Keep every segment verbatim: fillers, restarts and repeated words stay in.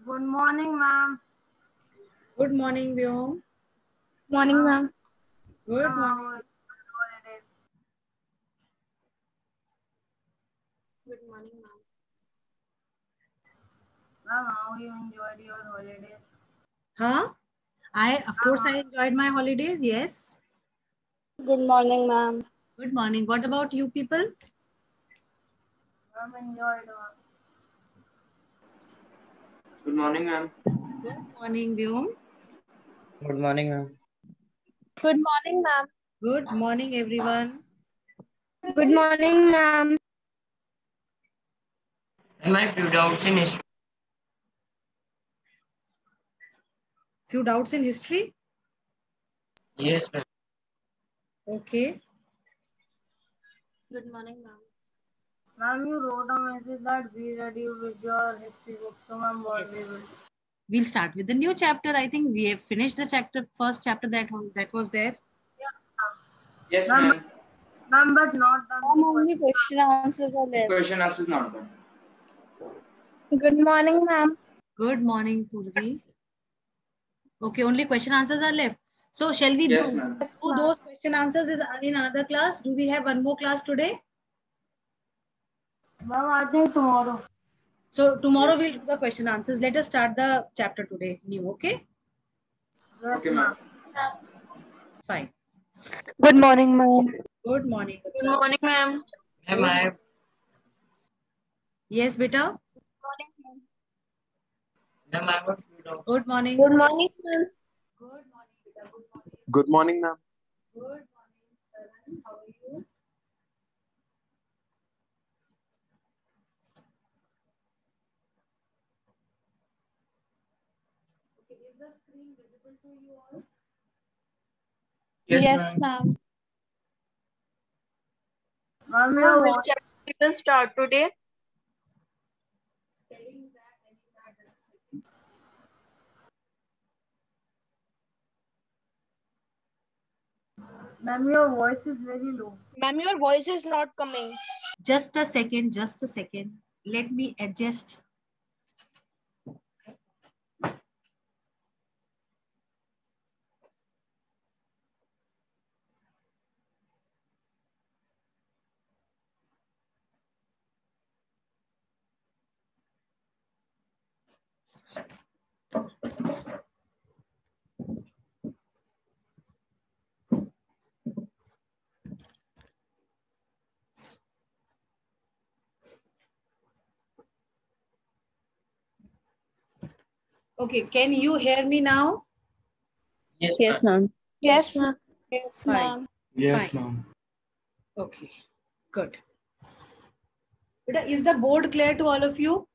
Good morning, ma'am. Good morning, Vyom. Morning, ma'am. Good Ma'am, morning. how was your holidays? Good morning, ma'am. Ma'am, how you enjoyed your holidays? Huh? I, of course, I enjoyed my holidays. Yes. Good morning, ma'am. Good morning. What about you people? Ma'am, enjoyed all. Good morning, ma'am. Good morning, Vyom. Good morning, ma'am. Good morning, ma'am. Good morning, everyone. Good morning, ma'am. Am I few doubts in history? Few doubts in history? Yes, ma'am. Okay. Good morning, ma'am. Ma'am, you wrote a message that we read you with your history book. So, ma'am, what Yes. we will? We'll start with the new chapter. I think we have finished the chapter, first chapter that was, that was there. Yes, Ma'am, ma'am. ma'am, but not done the Only question. question answers are there. Question answer is not done. Good morning, ma'am. Good morning, Purvi. Okay, only question answers are left. So shall we Yes, do, ma'am. do those question answers is in another class? Do we have one more class today? Ma'am, I think tomorrow. So tomorrow Yes, we'll do the question answers. Let us start the chapter today new, okay? Yes, Okay, ma'am. ma'am. Fine. Good morning, ma'am. Good morning. Good morning, ma'am. Ma'am, I have Yes, beta. ma'am, I have a few doubts. Good morning. Good morning, ma'am. Good morning, beta. Good morning. Good morning, ma'am. Good morning, Karan. How are you? Okay, is the screen visible to you all? Yes, Yes, ma'am. ma'am. Ma'am, Ma'am, your which voice. chapter we will start today? Telling that, telling that, just a second. Ma'am, your voice is very low. Ma'am, your voice is not coming. Just a second, just a second. Let me adjust. Okay, can you hear me now? Yes, Yes, ma'am. ma'am. Yes, ma'am. Yes, Fine. ma'am. Yes, Fine. ma'am. Okay, good. Beta, is the board clear to all of you?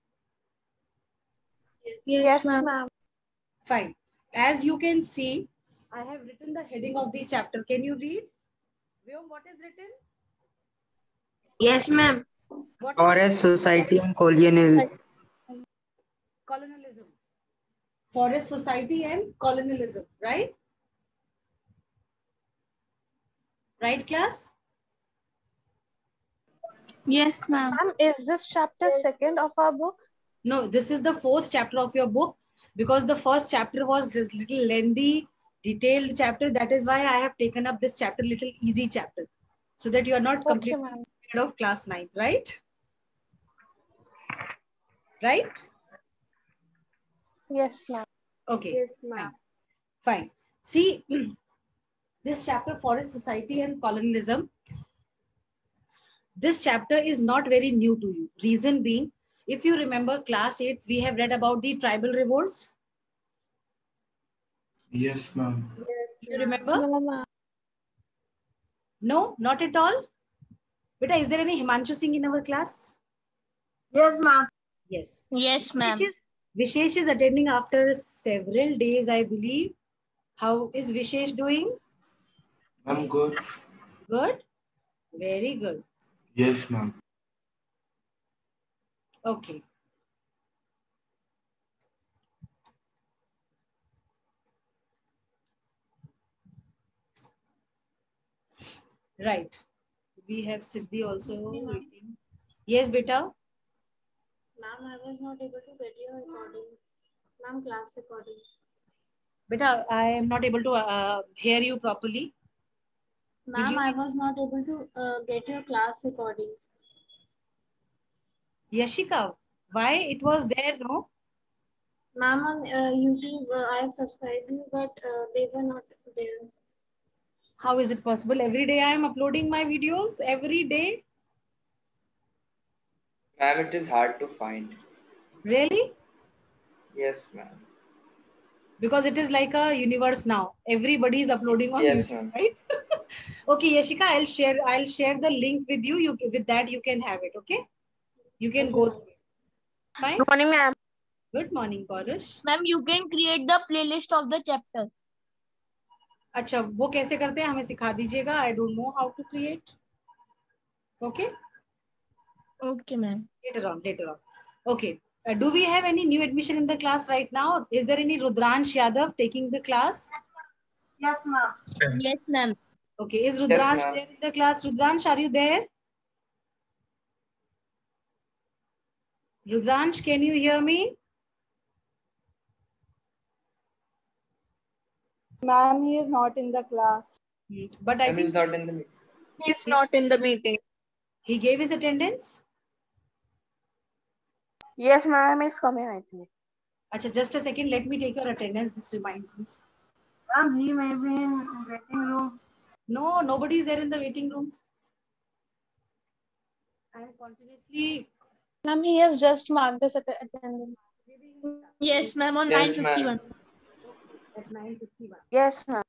Yes, ma'am. Fine. As you can see, I have written the heading of the chapter. Can you read? Vyom, what is written? Yes, ma'am. What is Forest society and colonial. colonialism? Forest society and colonialism, right? Right, class? Yes, ma'am. Ma'am, is this chapter second of our book? No, this is the fourth chapter of your book because the first chapter was a little lengthy, detailed chapter. That is why I have taken up this chapter, little easy chapter, so that you are not Okay, completely ma'am. scared of class ninth, right? Right? Yes, ma'am. Okay. Yes, Fine. ma'am. Fine. See, this chapter, Forest Society and Colonialism, this chapter is not very new to you. Reason being, if you remember class eight, we have read about the tribal revolts. Yes, ma'am. You remember? No, ma'am. No, not at all. Beta, is there any Himanshu Singh in our class? Yes, ma'am. Yes. Yes, ma'am. Vishesh is, Vishesh is attending after several days, I believe. How is Vishesh doing? I'm good. Good? Very good. Yes, ma'am. Okay. Right. We have Siddhi also waiting. Yes, beta. Ma'am, I was not able to get your recordings. Ma'am, class recordings. Beta, I am not able to uh, hear you properly. Ma'am, you... I was not able to uh, get your class recordings. Yashika, why it was there, no? Ma'am, on uh, YouTube, uh, I have subscribed you, but uh, they were not there. How is it possible? Every day I am uploading my videos, every day. Ma'am, it is hard to find. Really? Yes, ma'am. Because it is like a universe now. Everybody is uploading on Yes, YouTube, ma'am. right? Okay, Yashika, I'll share I'll share the link with you. You with that you can have it, okay? You can Okay, go ma'am. through it. Fine. Good morning, ma'am. Good morning, Parush. Ma'am, you can create the playlist of the chapter. अच्छा वो कैसे करते हैं हमें सिखा दीजिएगा. I don't know how to create. Okay. Okay, ma'am. Later on, later on. Okay. Uh, do we have any new admission in the class right now? Is there any Rudransh Yadav taking the class? Yes, ma'am. Yes, ma'am. Okay. Is Yes, Rudransh ma'am. there in the class? Rudransh, are you there? Rudransh, can you hear me? Ma'am, he is not in the class. Hmm. But I Ma'am think is not in the meeting. He is not in the meeting. he gave his attendance. Yes, ma'am is coming, I think. Achha, just a second. Let me take your attendance. This reminds me. Ma'am, he may be in waiting room. No, nobody is there in the waiting room. I am continuously. Ma'am, he has just marked this at attendance. Yes, ma'am, on Yes, nine fifty-one. ma'am. At nine fifty-one. Yes, ma'am.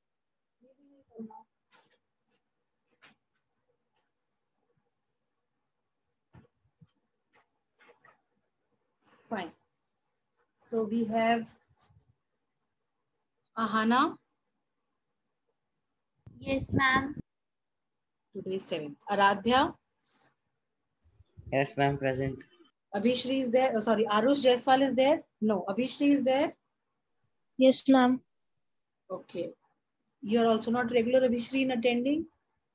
Fine. So we have Ahana. Yes, ma'am. Today is seventh. Aradhya. Yes, ma'am, present. Abhishri is there. Oh, sorry, Arush Jaiswal is there. No, Abhishri is there. Yes, ma'am. Okay. You are also not regular, Abhishri, in attending.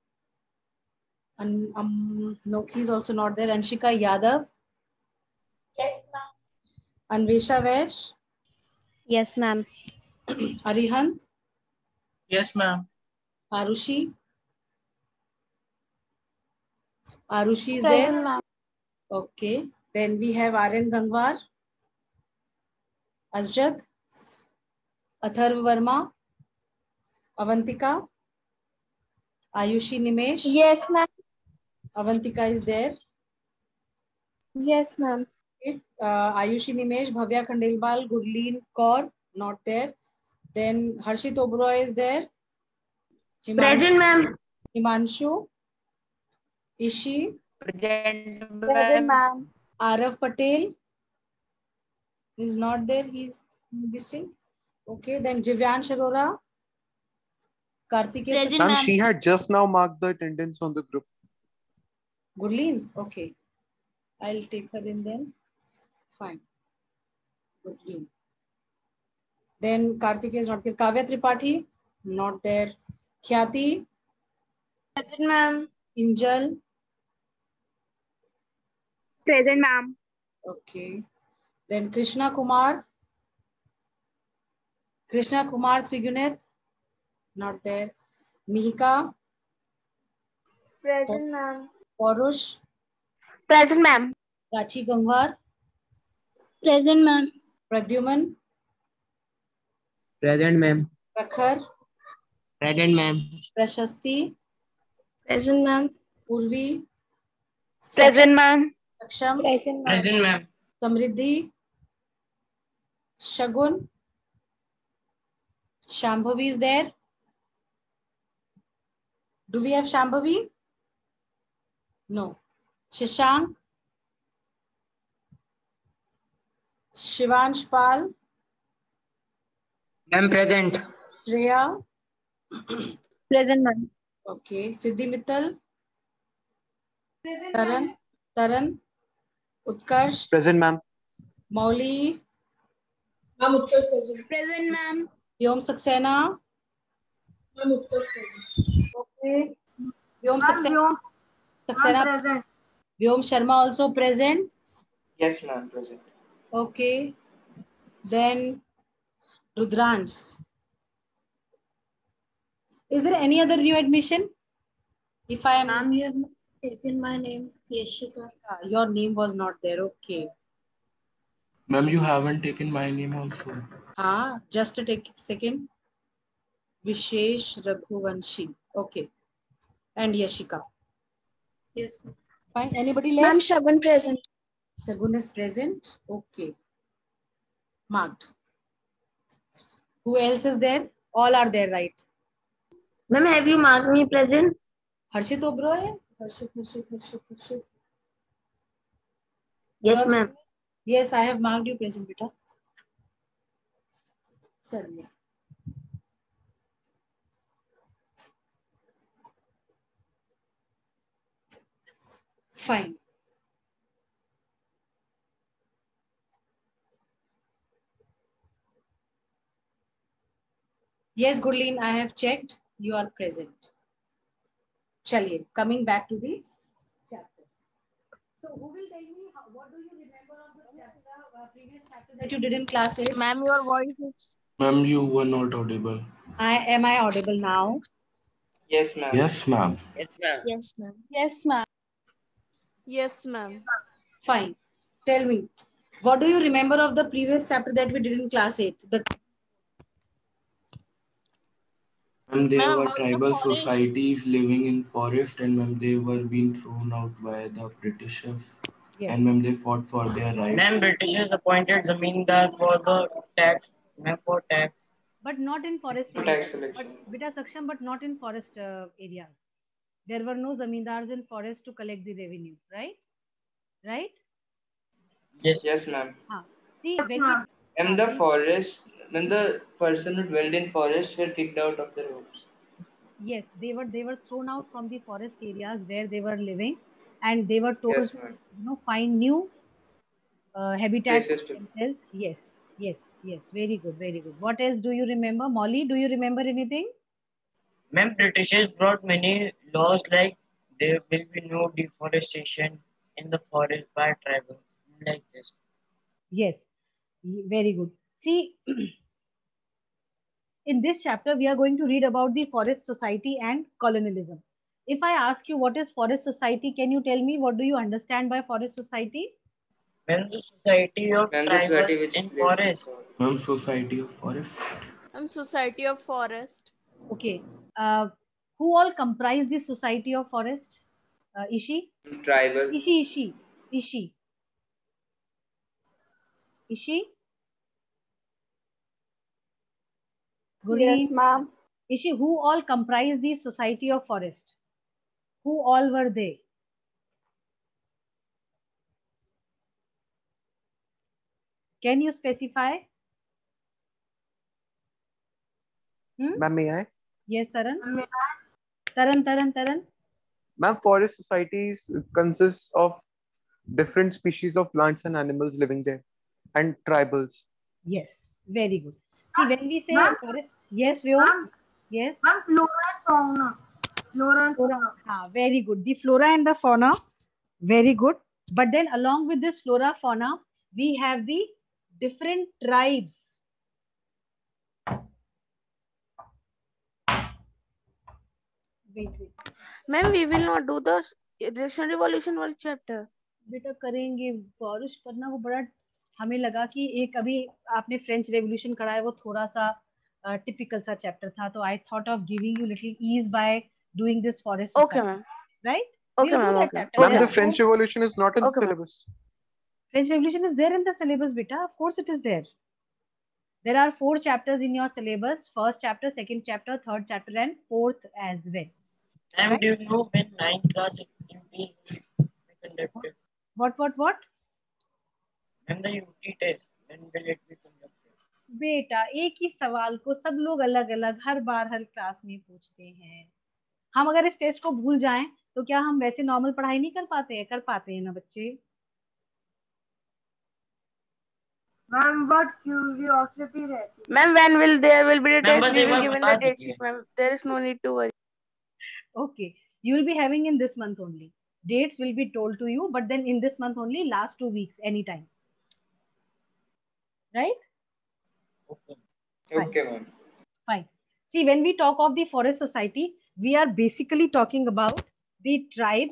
And um, no, he is also not there. Anshika Yadav. Yes, ma'am. Anvesha Vaish. Yes, ma'am. Arihant. Yes, ma'am. Arushi. Arushi is Present, there. ma'am. Okay. Then we have Aryan Gangwar. Asjad. Atharv Verma. Avantika. Ayushi Nimesh. Yes, ma'am. Avantika is there. Yes, ma'am. Okay. Uh, Ayushi Nimesh, Bhavya Khandelwal, Gurleen Kaur, not there. Then Harshit Oberoi is there. Himanshu, Present, ma'am. Himanshu, Ishi, Present, Present, ma'am. Arav Patel is not there. He's missing. Okay. Then Jivyansh Arora, Kartikeya Present, Ma'am, ma'am. she had just now marked the attendance on the group. Gurleen. Okay. I'll take her in then. Fine. Gurleen. Then Kartikeya is not there. Kavya Tripathi, not there. Khyati, Present, ma'am. Injal. Present, ma'am. Okay. Then Krishna Kumar. Krishna Kumar Trigunath, not there. Mihika, Present, ma'am. Parush, Present, ma'am. Prachi Gangwar, Present, ma'am. Pradyuman, Present, ma'am. Prakhar, Present, ma'am. Prashasti, Present, ma'am. Purvi, Present, ma'am. Saksham, Present, ma'am. Present, ma'am. Samriddhi, Shagun, Shambhavi is there. Do we have Shambhavi? No. Shashank, Shivansh Pal, Ma'am, present. Shreya, Present, ma'am. okay. Siddhi Mittal, Taran, Taran, Utkarsh, Present, ma'am. Mauli, Ma'am, Utkarsh present. Present, ma'am. Vyom Saxena, Ma'am, Utkarsh present. okay. Vyom Ma'am, Saxena, Vyom, Saxena, ma'am, present. Vyom Sharma also present. Yes, ma'am, present. Okay. Then Rudransh. Is there any other new admission? If I am... Ma'am, you have not taken my name. Yashika. Your name was not there. Okay. Ma'am, you haven't taken my name also. Ah, just a take second. Vishesh Raghuvanshi. Okay. And Yashika. Yes, ma'am. Fine. Anybody left? Ma'am, Shagun present. Shagun is present. Okay. Marked. Who else is there? All are there, right? Ma'am, have you marked me present? Harshit Oberoi? Harshit, Harshit, Harshit, Harshit. Yes, Your- ma'am. Yes, I have marked you present, beta. Certainly. Fine. Yes, Gurleen, I have checked. You are present. Chaliye, coming back to the chapter. So, who will tell me how, what do you remember of the chapter, uh, previous chapter that you did in class eight? Ma'am, your voice is... Ma'am, you were not audible. I am I audible now? Yes, ma'am. Yes, ma'am. Yes, ma'am. Yes, ma'am. Yes, ma'am. Yes, ma'am. Fine. Tell me, what do you remember of the previous chapter that we did in class eight? The Ma'am, there Ma'am, were about the tribal forest. societies living in forest, and ma'am, they were being thrown out by the Britishers. yes. And ma'am, they fought for their rights. Ma'am, Britishers appointed Zamindar for the tax, ma'am, for tax. But not in forest No area. tax collection. But Beta Saksham, but not in forest uh, areas. There were no zamindars in forest to collect the revenue, right? Right? Yes. Yes, ma'am. Ah. See, when we, And the forest, when the person who dwelled in forest were kicked out of their homes. yes, they were they were thrown out from the forest areas where they were living, and they were told Yes, to, ma'am. you know, find new uh, habitats for Places to- themselves. Yes, yes, yes. Very good, very good. What else do you remember, Molly? Do you remember anything? Ma'am, Britishers brought many laws like there will be no deforestation in the forest by tribals, like this. Yes, y- very good. See, in this chapter, we are going to read about the forest society and colonialism. If I ask you what is forest society, can you tell me what do you understand by forest society? When the society of And the society tribals which in lives in forest. forest. Ma'am, Society of Forest. I'm Society of Forest. Okay. Uh, who all comprise the society of forest? Uh, Ishi? Tribal. Ishi, Ishi, Ishi. Ishi? Yes, Gurleen? ma'am. Ishi, who all comprise the society of forest? Who all were they? Can you specify? Hmm? Ma'am, may I? Yes, Taran. Taran, Taran, Taran. Ma'am, forest societies consist of different species of plants and animals living there, and tribals. Yes, very good. See, when we say Ma'am? forest, yes, Vyom? Ma'am? Yes. Ma'am, flora and fauna. Flora and Flora. fauna. Ah, very good. The flora and the fauna, very good. But then along with this flora, fauna, we have the different tribes. Wait, wait. Ma'am, we will not do the Russian Revolution world chapter. बेटा करेंगे बारिश करना वो बड़ा हमें लगा कि एक अभी आपने फ्रेंच रेवोल्यूशन करा है वो थोड़ा सा टिपिकल सा चैप्टर था तो I thought of giving you little ease by doing this forest Okay, ma'am. Right Okay, ma'am. Okay. Ma'am, Okay. the French Revolution is not in the Okay, ma'am. syllabus. French Revolution is there in the syllabus, beta. Of course, it is there. There are four chapters in your syllabus: first chapter, second chapter, third chapter, and fourth as well. Ma'am, Right. do you know when ninth class exam is conducted? What, what, what? When the U T test, when will it be conducted? बेटा एक ही सवाल को सब लोग अलग अलग हर बार हर class में पूछते हैं. हम अगर इस टेस्ट को भूल जाएं तो क्या हम वैसे नॉर्मल पढ़ाई नहीं कर पाते हैं? कर पाते हैं ना बच्चे? Ma'am, but curiosity रहती है. Ma'am, when will there will be the Ma'am, test? बस We एक will बार give in बता the date दीजिए. sheet, ma'am. There is no need to worry. Okay, you will be having in this month only. Dates will be told to you, but then in this month only, last two weeks, anytime. Right? Okay. Okay, ma'am. Fine. See, when we talk of the forest society, we are basically talking about the tribes.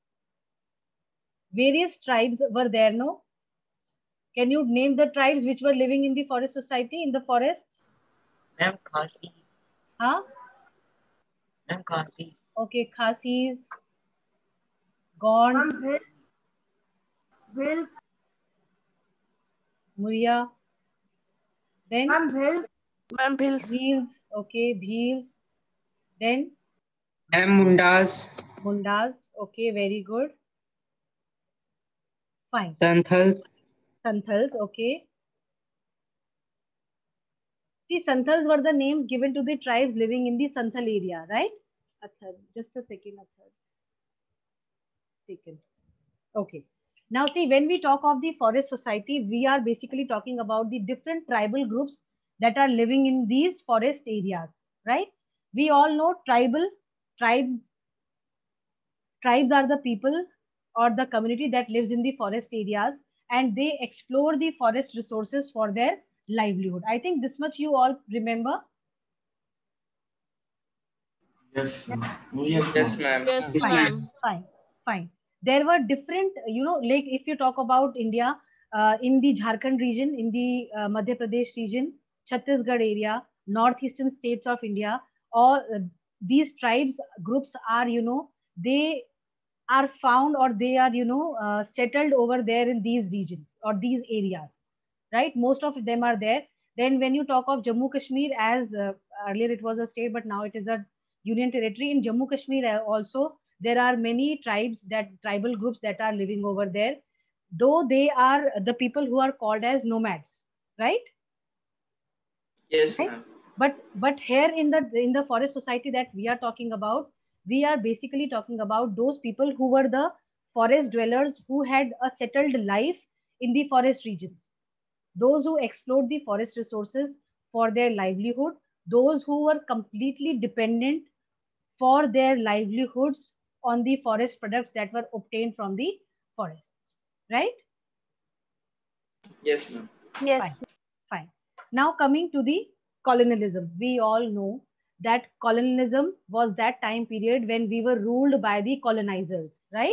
Various tribes were there, no? Can you name the tribes which were living in the forest society, in the forests? Ma'am, Khasi. Huh? Ma'am, Khasi. Okay, Khasis, Gond, Ma'am, Bhil. Bhil. Muria. Then Ma'am, Bhil. Ma'am, Bhils. Bheels. Okay, Bheels. Then Ma'am, Mundas. Mundas. Okay, very good. Fine. Santhals. Santhals. Okay. See, Santhals were the names given to the tribes living in the Santhal area, right? Athar. Just a second, Athar. Second. Okay. Now, see, when we talk of the forest society, we are basically talking about the different tribal groups that are living in these forest areas, right? We all know tribal, tribe, tribes are the people or the community that lives in the forest areas, and they explore the forest resources for their livelihood. I think this much you all remember. Yes, sir. Oh, yes, Yes, ma'am. ma'am. Yes, Yes, Fine, ma'am. ma'am. fine, fine. There were different, you know, like if you talk about India, uh, in the Jharkhand region, in the uh, Madhya Pradesh region, Chhattisgarh area, northeastern states of India, all uh, these tribes groups are, you know, they are found or they are, you know, uh, settled over there in these regions or these areas, right? Most of them are there. Then when you talk of Jammu Kashmir, as uh, earlier it was a state, but now it is a union territory. In Jammu Kashmir uh, also, there are many tribes that tribal groups that are living over there, though they are the people who are called as nomads, right? Yes, Right? ma'am. But but here in the in the forest society that we are talking about, we are basically talking about those people who were the forest dwellers who had a settled life in the forest regions, those who explored the forest resources for their livelihood, those who were completely dependent for their livelihoods on the forest products that were obtained from the forests, right? Yes, ma'am. Yes. Fine, fine. Now coming to the colonialism, we all know that colonialism was that time period when we were ruled by the colonizers, right?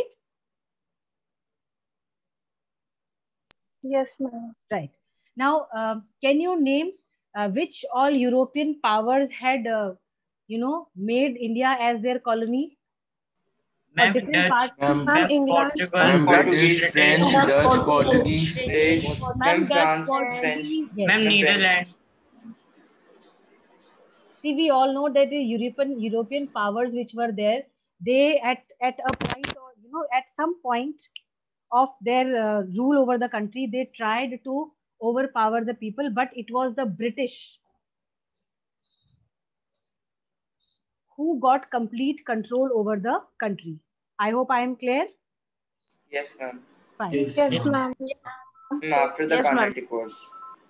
Yes, ma'am. Right. Now, uh, can you name uh, which all European powers had, uh, you know, made India as their colony or Ma'am, different Dutch. parts? Ma'am, Ma'am, Ma'am, England. Portugal. ma'am, England. British, Portuguese. French, British. Dutch, Dutch, Portuguese. Portuguese. British. Yes, Ma'am, Ma'am, Dutch, France. French. Portuguese. yes. Ma'am, Ma'am, French. Netherlands. See, we all know that the European European powers which were there, they at at a point or you know at some point of their uh, rule over the country, they tried to overpower the people, but it was the British who got complete control over the country. I hope I am clear. Yes, ma'am. Fine. Yes, Yes, Yes, ma'am. ma'am. Ma'am, after the Yes, ma'am. Carnatic Wars.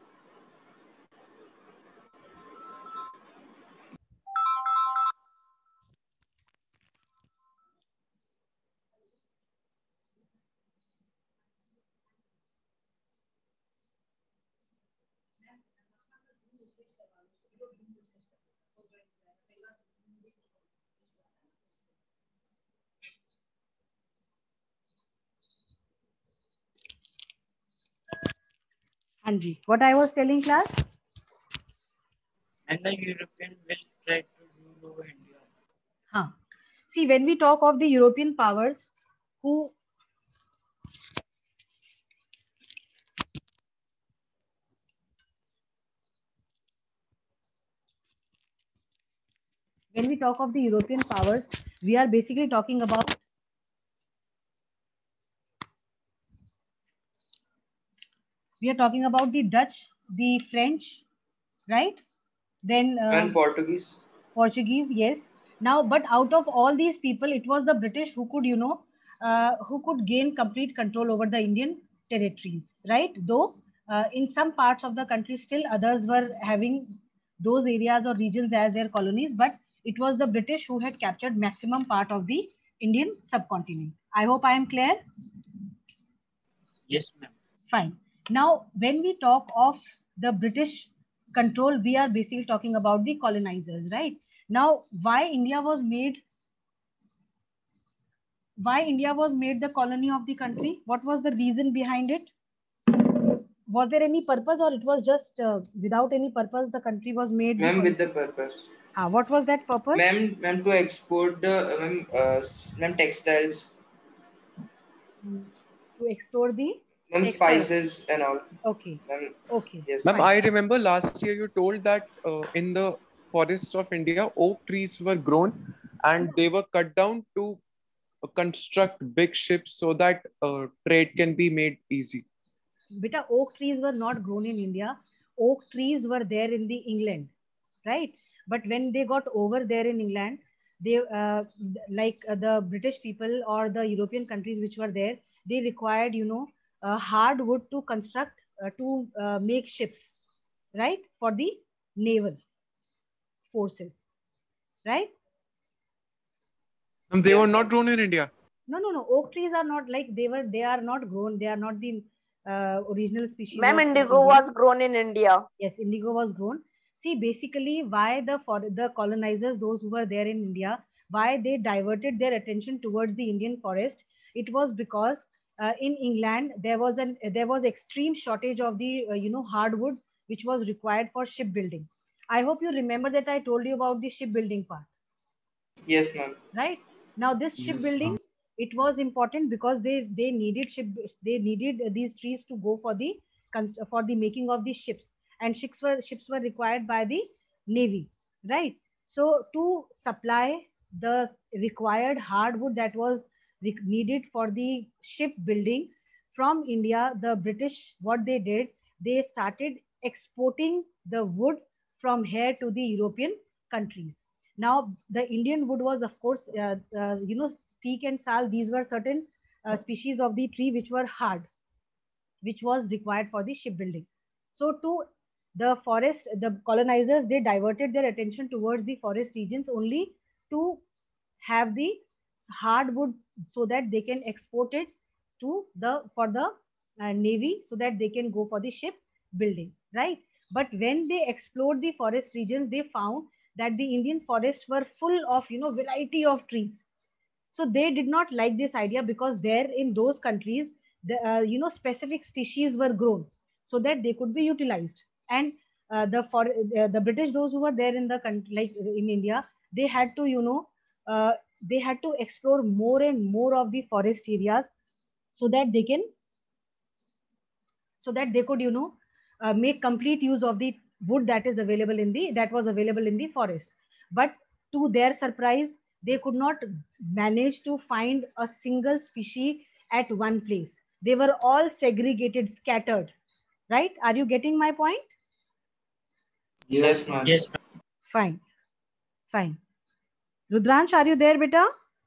Anji, what I was telling class? and the European which tried to rule over India. Huh. See, when we talk of the European powers who when we talk of the European powers, we are basically talking about we are talking about the Dutch, the French, right? Then uh, And Portuguese. Portuguese, yes. Now, but out of all these people, it was the British who could, you know, uh, who could gain complete control over the Indian territories, right? Though uh, in some parts of the country, still others were having those areas or regions as their colonies, but it was the British who had captured maximum part of the Indian subcontinent. I hope I am clear. Yes, ma'am. Fine. Now, when we talk of the British control, we are basically talking about the colonizers, right? Now, why India was made, why India was made the colony of the country? What was the reason behind it? Was there any purpose, or it was just uh, without any purpose the country was made? Ma'am, with the purpose. Ah, what was that purpose? Ma'am, ma'am, to export the uh, ma'am, uh, ma'am, textiles. To explore the Ma'am, spices and all. Okay. Ma'am, okay. Yes. Ma'am, I remember last year you told that uh, in the forests of India, oak trees were grown and they were cut down to uh, construct big ships so that uh, trade can be made easy. Beta, oak trees were not grown in India. Oak trees were there in the England, right? But when they got over there in England, they uh, like uh, the British people or the European countries which were there, they required, you know, uh, hardwood to construct, uh, to uh, make ships, right? For the naval forces, right? And they yes. were not grown in India. No, no, no. Oak trees are not like they were, they are not grown. They are not the uh, original species. Ma'am, indigo was grown in India. Yes, indigo was grown. See, basically why the, for the colonizers, those who were there in India, why they diverted their attention towards the Indian forest, it was because uh, in England, there was an, there was extreme shortage of the, uh, you know, hardwood, which was required for shipbuilding. I hope you remember that I told you about the shipbuilding part. Yes, ma'am. Right? Now this shipbuilding, yes, it was important because they, they needed ship, they needed these trees to go for the, for the making of these ships. And ships were ships were required by the Navy, right? So to supply the required hardwood that was needed for the ship building from India, the British, what they did, they started exporting the wood from here to the European countries. Now the Indian wood was, of course, uh, uh, you know, teak and sal. These were certain uh, species of the tree which were hard, which was required for the shipbuilding. So to the forest, the colonizers, they diverted their attention towards the forest regions only to have the hardwood so that they can export it to the, for the uh, Navy, so that they can go for the ship building, right? But when they explored the forest regions, they found that the Indian forests were full of, you know, variety of trees. So they did not like this idea because there in those countries, the, uh, you know, specific species were grown so that they could be utilized. And uh, the for uh, the British, those who were there in the country, like in India, they had to, you know, uh, they had to explore more and more of the forest areas so that they can, so that they could, you know, uh, make complete use of the wood that is available in the, that was available in the forest. But to their surprise, they could not manage to find a single species at one place. They were all segregated, scattered, right? Are you getting my point? Yes, ma'am. Yes, ma'am. Fine. Fine. Rudransh, are you there, beta?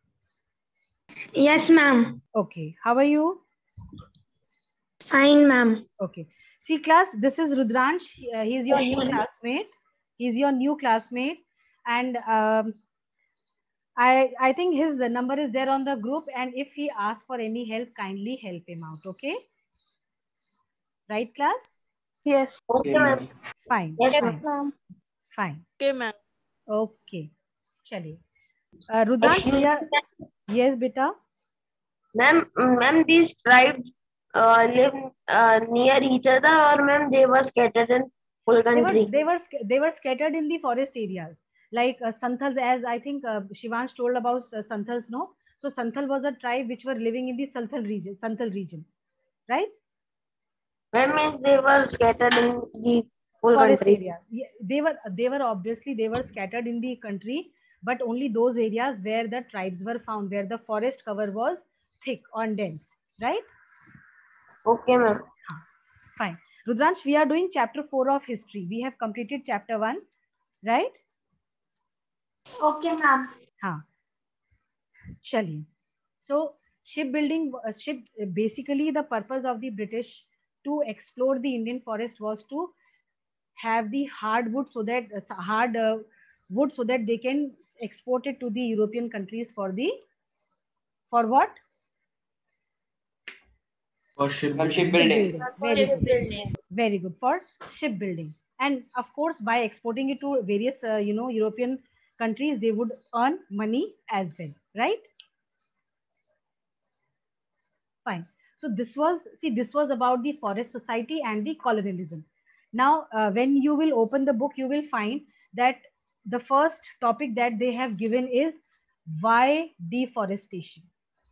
Yes, ma'am. Okay. How are you? Fine, ma'am. Okay. See, class, this is Rudransh. Uh, he's your new classmate. He's your new classmate. And um, I, I think his number is there on the group. And if he asks for any help, kindly help him out. Okay. Right, class? Yes. Okay, ma'am. Fine. Yes, Fine. ma'am. Fine. Okay, ma'am. Okay. Chaliye. Uh, Rudransh, we are... Yes, beta. Ma'am, ma'am, these tribes uh, live uh, near each other, or ma'am, they were scattered in full country? They were, they were, they were scattered in the forest areas. Like uh, Santhals, as I think uh, Shivansh told about uh, Santhals, no? So Santhal was a tribe which were living in the Santhal region, Santhal region, right? Ma'am, means they were scattered in the full Forest country. area. Yeah, they were, they were obviously, they were scattered in the country, but only those areas where the tribes were found, where the forest cover was thick or dense, right? Okay, ma'am. Fine. Rudransh, we are doing chapter four of history. We have completed chapter one, right? Okay, ma'am. Haan. Chaliye. So shipbuilding, uh, ship, basically the purpose of the British to explore the Indian forest was to have the hardwood so that uh, hard uh, wood so that they can export it to the European countries for the, for what? For shipbuilding. Shipbuilding. Very good. Very good for shipbuilding. and of course by exporting it to various uh, you know European countries, they would earn money as well, right? Fine. So this was, see, this was about the forest society and the colonialism. Now, uh, when you will open the book, you will find that the first topic that they have given is why deforestation.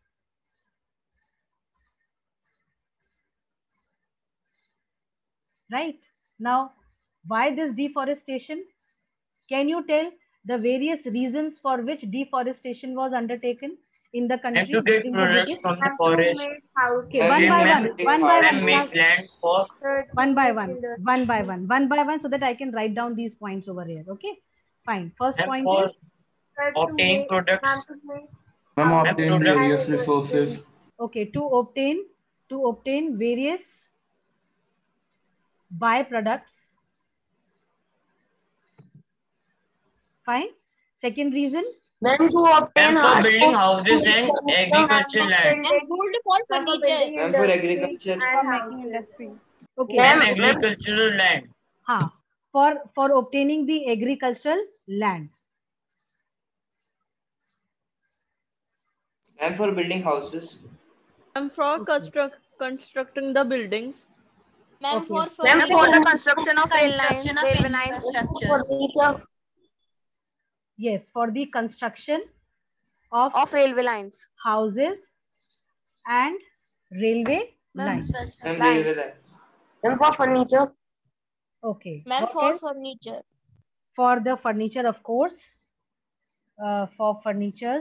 Right. Now, why this deforestation? Can you tell the various reasons for which deforestation was undertaken in the country? And to get products from the forest. Okay, one by one, one by one. Make land for one by one, one by one, one by one, so that I can write down these points over here. Okay, fine. First and point for is obtaining products. Ma'am, obtain various resources. Okay, to obtain to obtain various byproducts. Fine. Second reason. Ma'am, to obtain and for building houses and agricultural land. For furniture. Ma'am, for agriculture. For making industry. Okay. And agricultural land. Ha. For for obtaining the agricultural land. And for building houses. And for construct constructing the buildings. Ma'am, Okay. for Ma'am, furniture. for the construction of rail lines, Construction of railway lines, infrastructures. Yes, for the construction of, of railway lines, houses and railway lines. And railway lines. and for furniture. Okay. Ma'am, What for else? furniture. For the furniture, of course. Uh, for furnitures.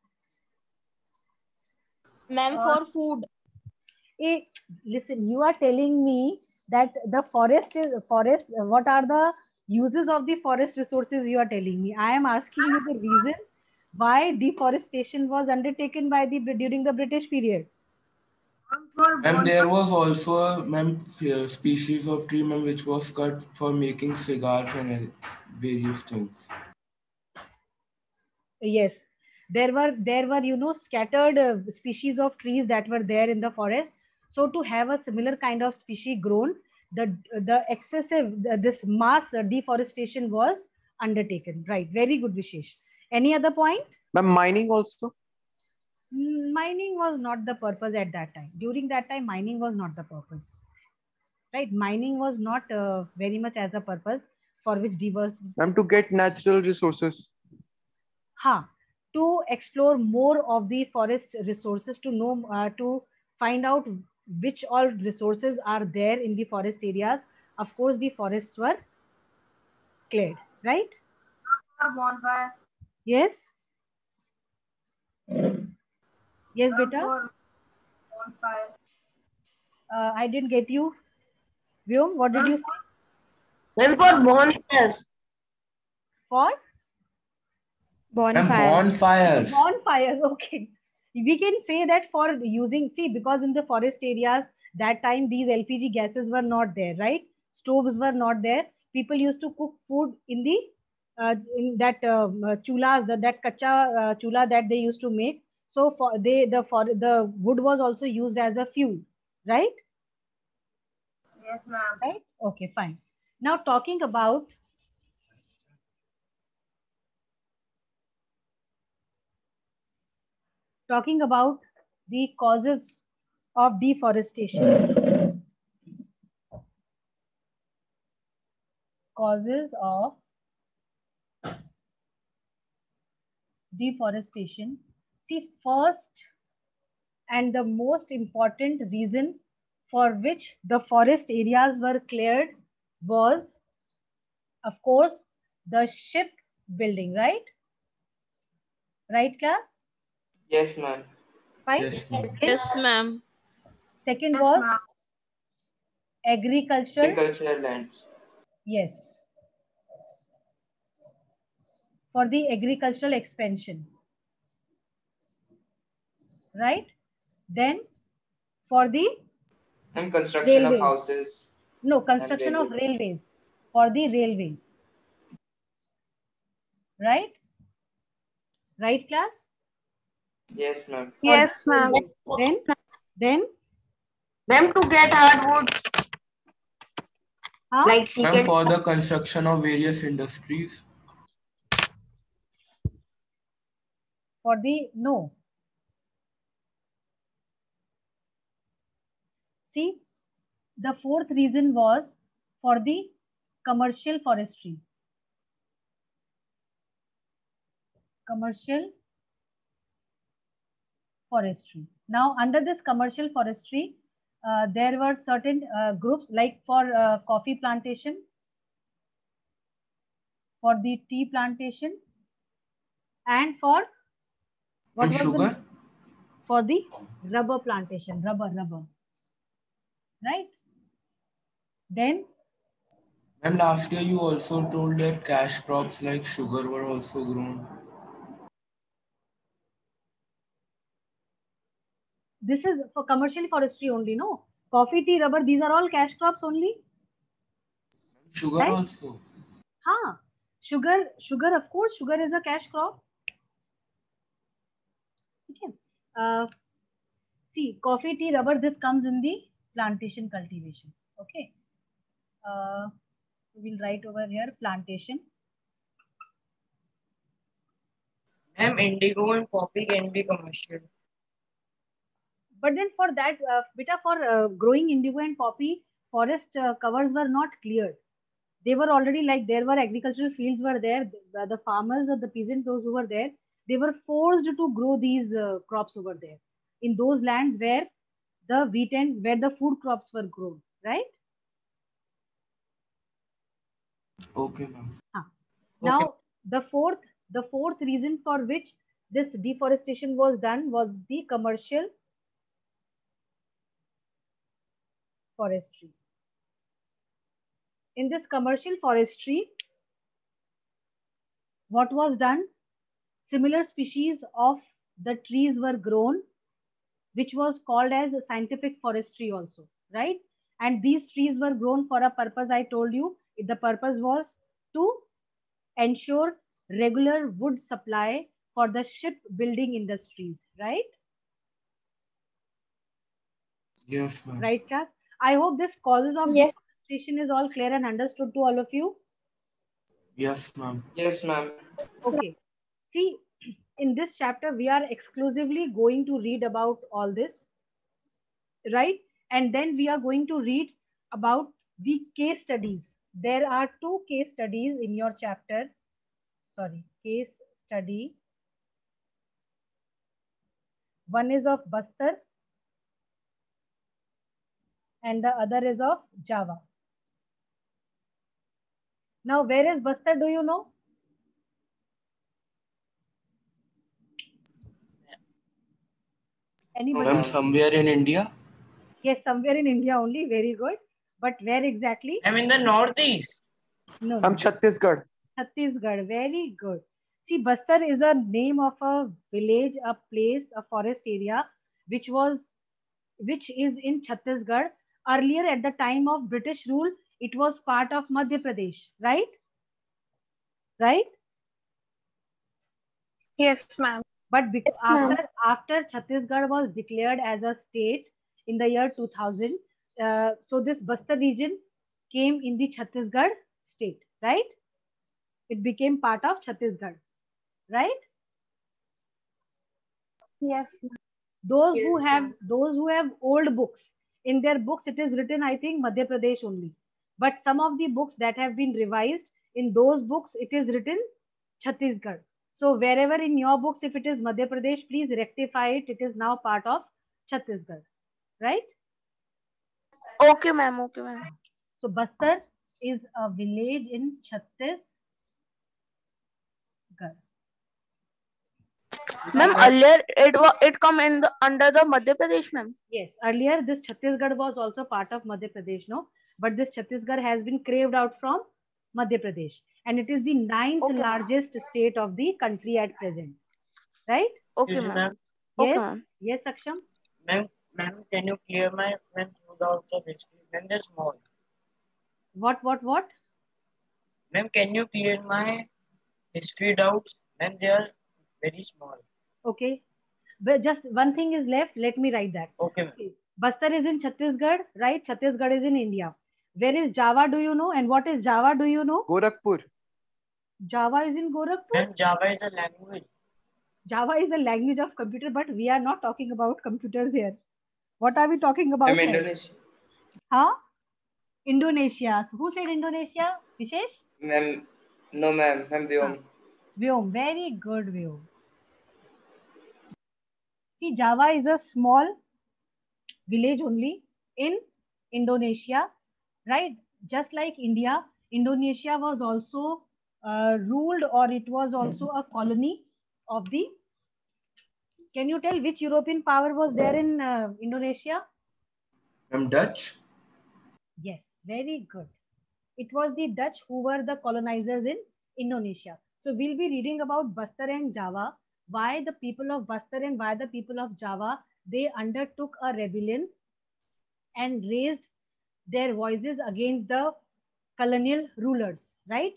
Ma'am, Uh, for food. Eh, listen, you are telling me that the forest is forest. What are the uses of the forest resources? You are telling me. I am asking you the reason why deforestation was undertaken by the during the British period. Ma'am, there was also a ma'am species of tree, ma'am, which was cut for making cigars and various things. Yes, there were there were you know scattered uh, species of trees that were there in the forest. So to have a similar kind of species grown, the the excessive the, this mass uh, deforestation was undertaken. Right, very good, Vishesh. Any other point? But mining also. Mm, Mining was not the purpose at that time. During that time, mining was not the purpose. Right, mining was not uh, very much as a purpose for which deforestation. Ma'am, to get natural resources. Ha, to explore more of the forest resources, to know, uh, to find out which all resources are there in the forest areas. Of course, the forests were cleared, right? Bonfire. Yes. Yes, beta. Bonfire. Uh, I didn't get you. Vyom, what did you say? Ma'am, for bonfires. For? Bonfire. Bonfires. Bonfires, okay. We can say that for using, see, because in the forest areas, that time these L P G gases were not there, right? Stoves were not there. People used to cook food in the, uh, in that uh, chulas, the, that kacha uh, chula that they used to make. So for they, the, for the wood was also used as a fuel, right? Yes, ma'am. Right? Okay, fine. Now talking about talking about the causes of deforestation. Causes of deforestation. See, first and the most important reason for which the forest areas were cleared was, of course, the ship building, right? Right, class? Yes, ma'am. Fine. Yes, ma'am. Yes, ma'am. Second Yes, was ma'am. agricultural. Agricultural lands. Yes. For the agricultural expansion. Right? Then for the And construction railways. of houses. No, construction of railways. railways. For the railways. Right? Right, class? Yes, ma'am. Yes, ma'am. Then, then Ma'am, to get hardwood. Huh? Like she Ma'am, can. for the construction of various industries. For the, no. See, the fourth reason was for the commercial forestry. Commercial forestry. Now, under this commercial forestry, uh, there were certain uh, groups like for uh, coffee plantation, for the tea plantation, and for what And was sugar? the, for the rubber plantation, rubber, rubber, right? Then, Ma'am, last year you also told that cash crops like sugar were also grown. this is for commercial forestry only, no? Coffee, tea, rubber, these are all cash crops only. Sugar Right? also. Huh. Sugar, sugar, of course, sugar is a cash crop. Okay. Uh, see, coffee, tea, rubber, this comes in the plantation cultivation. Okay. Uh, we'll write over here plantation. Ma'am, indigo and poppy can be commercial. But then for that, uh, beta, for uh, growing indigo and poppy, forest uh, covers were not cleared. They were already like, there were agricultural fields were there. The, the farmers or the peasants, those who were there, they were forced to grow these uh, crops over there in those lands where the wheat and where the food crops were grown, right? Okay, ma'am. Huh. Now, okay. the fourth, the fourth reason for which this deforestation was done was the commercial forestry. In this commercial forestry, what was done? Similar species of the trees were grown, which was called as scientific forestry also, right? And these trees were grown for a purpose. I told you the purpose was to ensure regular wood supply for the shipbuilding industries, right? Yes, ma'am. Right, class? I hope this causes of Yes. deforestation is all clear and understood to all of you. Yes, ma'am. Yes, ma'am. Okay. See, in this chapter, we are exclusively going to read about all this, right? And then we are going to read about the case studies. There are two case studies in your chapter. Sorry, case study. One is of Bastar and the other is of Java. Now, where is Bastar? Do you know? Anybody? Ma'am, somewhere in India? Yes, somewhere in India only. Very good. But where exactly? I'm in the northeast. No. I'm Chhattisgarh. Chhattisgarh. Very good. See, Bastar is a name of a village, a place, a forest area, which was, which is in Chhattisgarh. Earlier, at the time of British rule, it was part of Madhya Pradesh, right? Right? Yes, ma'am. But because Yes, ma'am. after after Chhattisgarh was declared as a state in the year two thousand, uh, so this Bastar region came in the Chhattisgarh state, right? It became part of Chhattisgarh, right? Yes. Those Yes, who have ma'am. those who have old books, in their books it is written, I think, Madhya Pradesh only. But some of the books that have been revised, in those books it is written Chhattisgarh. So wherever in your books, if it is Madhya Pradesh, please rectify it. It is now part of Chhattisgarh, right? Okay, ma'am. Okay, ma'am. So Bastar is a village in Chhattisgarh. Ma'am, earlier it was it come in the under the Madhya Pradesh, ma'am. Yes, earlier this Chhattisgarh was also part of Madhya Pradesh, no? But this Chhattisgarh has been craved out from Madhya Pradesh. And it is the ninth Okay, ma'am. largest state of the country at present. Right? Okay, Excuse me, ma'am. ma'am. Okay, Yes, ma'am. yes, Aksham. Ma'am, ma'am, can you clear my ma'am food out of history? Ma'am, they're small. What, what, what? Ma'am, can you clear my history doubts? Ma'am, they are very small. Okay. But just one thing is left. Let me write that. Okay, ma'am. Okay. Bastar is in Chhattisgarh, right? Chhattisgarh is in India. Where is Java, do you know? And what is Java, do you know? Gorakhpur. Java is in Gorakhpur? And Java is a language. Java is a language of computer, but we are not talking about computers here. What are we talking about? I'm Indonesia. Huh? Indonesia. So who said Indonesia? Vishesh? Ma'am, no ma'am, I'm Vyom. Vyom, very good Vyom. See, Java is a small village only in Indonesia, right? Just like India, Indonesia was also uh, ruled, or it was also a colony of the. Can you tell which European power was there in uh, Indonesia? I'm Dutch. Yes, very good. It was the Dutch who were the colonizers in Indonesia. So we'll be reading about Bastar and Java, why the people of Bastar and why the people of Java, they undertook a rebellion and raised their voices against the colonial rulers, right?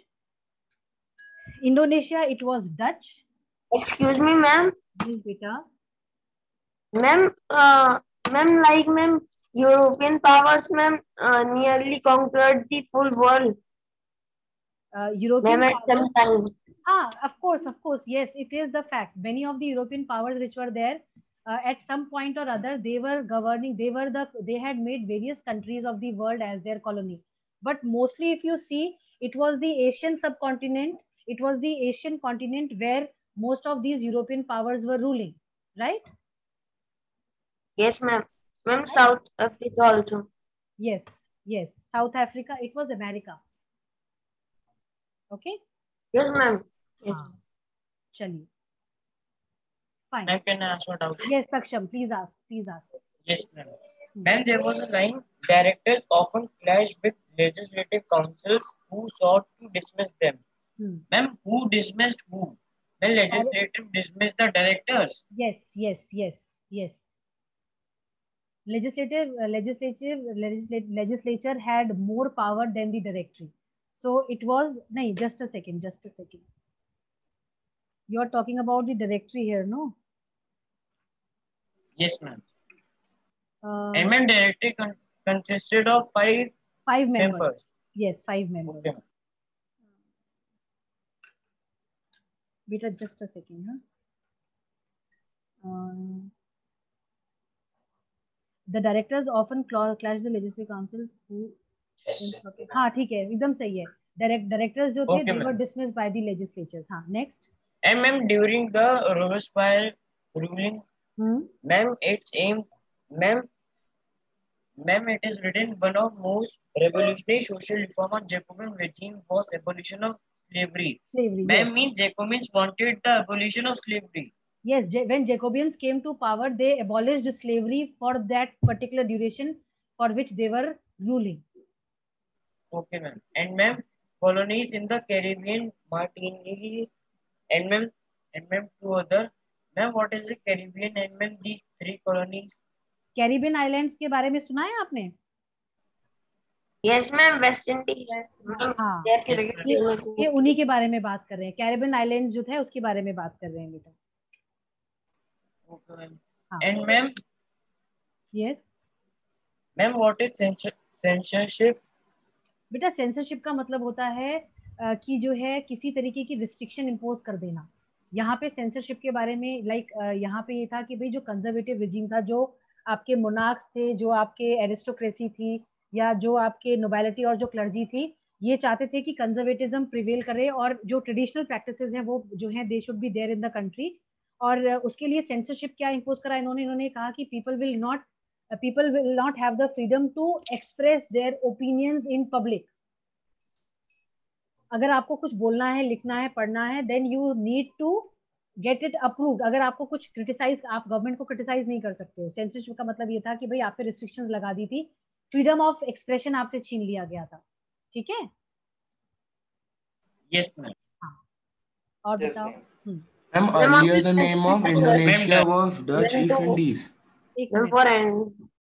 Indonesia, it was Dutch. Excuse me, ma'am. Yes, beta. Ma'am, uh, ma'am, like ma'am, European powers, ma'am, uh, nearly conquered the full world. Uh, European ma'am, at some time. Ah, of course, of course. Yes, it is the fact. Many of the European powers which were there, uh, at some point or other, they were governing, they were the, they had made various countries of the world as their colony. But mostly if you see, it was the Asian subcontinent, it was the Asian continent where most of these European powers were ruling, right? Yes, ma'am. Ma'am, South Africa also. Yes, yes. South Africa, it was America. Okay? Yes, ma'am. Yes. Ah, chaliye. Fine. Ma'am, can I ask what out? Yes, Saksham, please ask. Please ask. Yes, ma'am. Ma'am, there was a line, directors often clashed with legislative councils who sought to dismiss them. Hmm. Ma'am, who dismissed who? The legislative dismissed the directors. Yes, yes, yes, yes. Legislative, uh, legislative, legislative, legislature had more power than the directory. So it was, no, just a second, just a second. You are talking about the directory here, no? Yes, ma'am. Uh, and ma'am, directory con consisted of five, five members. members. Yes, five members. Okay. Wait just a second. Huh? Um, the directors often clash the legislative councils who. Yes. हाँ ठीक है एकदम सही है. Direct directors जो थे, Okay, they were ma'am. dismissed by the legislatures. हाँ, next. And ma'am, during the Robespierre ruling, Hmm? ma'am, its aim, ma'am, ma'am, it is written one of most revolutionary social reform on Jacobin regime was abolition of slavery. Slavery. Ma'am, Yes. means Jacobins wanted the abolition of slavery. Yes, Ja- when Jacobians came to power, they abolished slavery for that particular duration for which they were ruling. Okay, ma'am. And ma'am, colonies in the Caribbean, Martinique, and ma'am, and ma'am, two other. Ma'am, what is the Caribbean and ma'am, these three colonies? Caribbean islands के बारे में सुना है आपने? Yes, ma'am. West Indies. हाँ, Yes, ये, ये उन्हीं के बारे में बात कर रहे हैं. कैरिबियन आइलैंड जो थे उसके बारे में बात कर रहे हैं बेटा. Okay, ma'am. हाँ. And ma'am, Yes. ma'am, what is censor censorship? बेटा सेंसरशिप का मतलब होता है uh, कि जो है किसी तरीके की रिस्ट्रिक्शन इम्पोज कर देना. यहाँ पे सेंसरशिप के बारे में लाइक like, uh, यहाँ पे ये था कि भाई जो कंजर्वेटिव रिजीम था, जो आपके मोनार्क्स थे, जो आपके एरिस्टोक्रेसी थी, या जो आपके नोबेलिटी और जो क्लर्जी थी, ये चाहते थे कि कंजर्वेटिज्म प्रिवेल करे और जो ट्रेडिशनल प्रैक्टिसेस हैं वो जो है they should be there in the country. और उसके लिए सेंसरशिप क्या इम्पोज करा इन्होंने? इन्होंने कहा कि people will not people will not have the freedom to express their opinions in public. अगर आपको कुछ बोलना है, लिखना है, पढ़ना है, then you need to get it approved. अगर आपको कुछ क्रिटिसाइज, आप गवर्नमेंट को क्रिटिसाइज नहीं कर सकते हो. सेंसरशिप का मतलब ये था कि भाई आप पे रिस्ट्रिक्शंस लगा दी थी, फ्रीडम ऑफ एक्सप्रेशन आपसे छीन लिया गया था. ठीक है? Yes, ma'am. हाँ. और Yes, बताओ. ma'am. Ma'am, earlier the name of Indonesia was Dutch East Indies. एक Ma'am, मिनट. for and